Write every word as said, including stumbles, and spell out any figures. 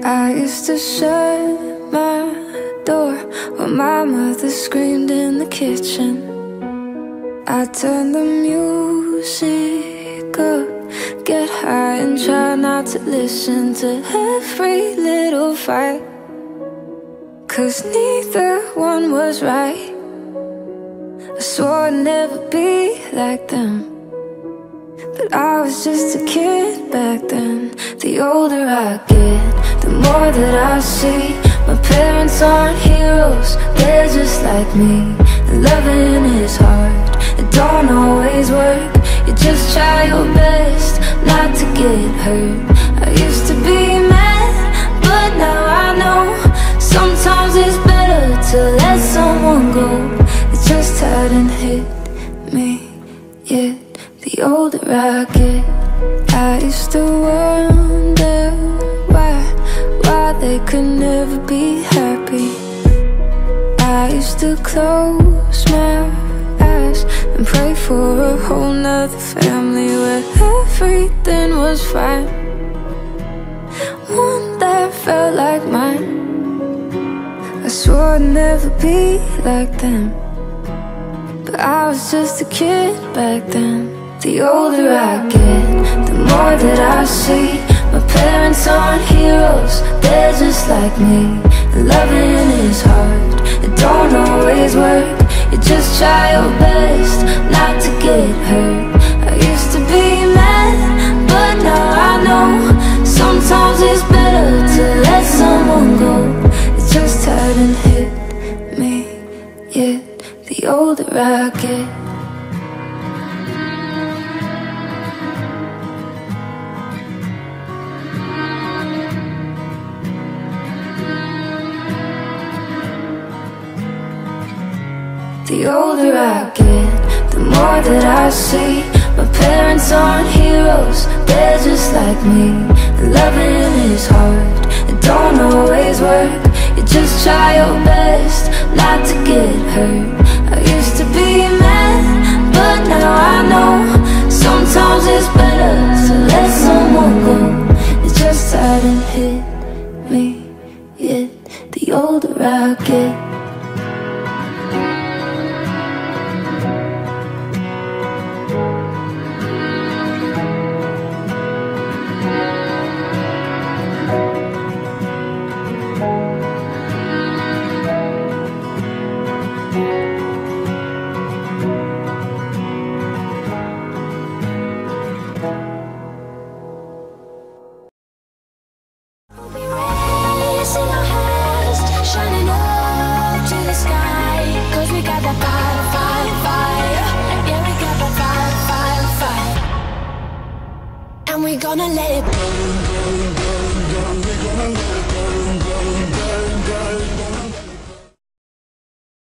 I used to shut my door when my mother screamed in the kitchen. I turned the music up, get high and try not to listen to every little fight, 'cause neither one was right. I swore I'd never be like them, but I was just a kid back then. The older I get, the more that I see my parents aren't heroes, they're just like me. And loving is hard, it don't always work. You just try your best not to get hurt. I used to be mad, but now I know sometimes it's better to let someone go. It just hadn't hit me yet. The older I get, I used to wonder why, why they could never be happy. I used to close my eyes and pray for a whole nother family where everything was fine, one that felt like mine. I swore I'd never be like them, but I was just a kid back then. The older I get, the more that I see my parents aren't heroes, they're just like me. And loving is hard, it don't always work. You just try your best not to get hurt. I used to be mad, but now I know sometimes it's better to let someone go. It just hadn't hit me yet. The older I get, the older I get, the more that I see my parents aren't heroes, they're just like me. And loving is hard, it don't always work. You just try your best not to get hurt. I used to be mad, but now I know sometimes it's better to let someone go. It just hadn't hit me yet. The older I get, and we gonna let it burn, burn, burn, burn. We gonna let it